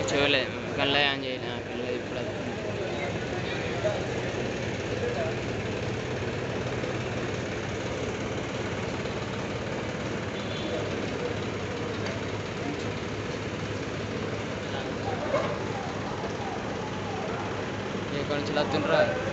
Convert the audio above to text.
చూడలేదు కళ్ళ ఆన్ చేయలే కళ్ళ ఇప్పుడు ఇక్కడ నుంచి వస్తుండ్రా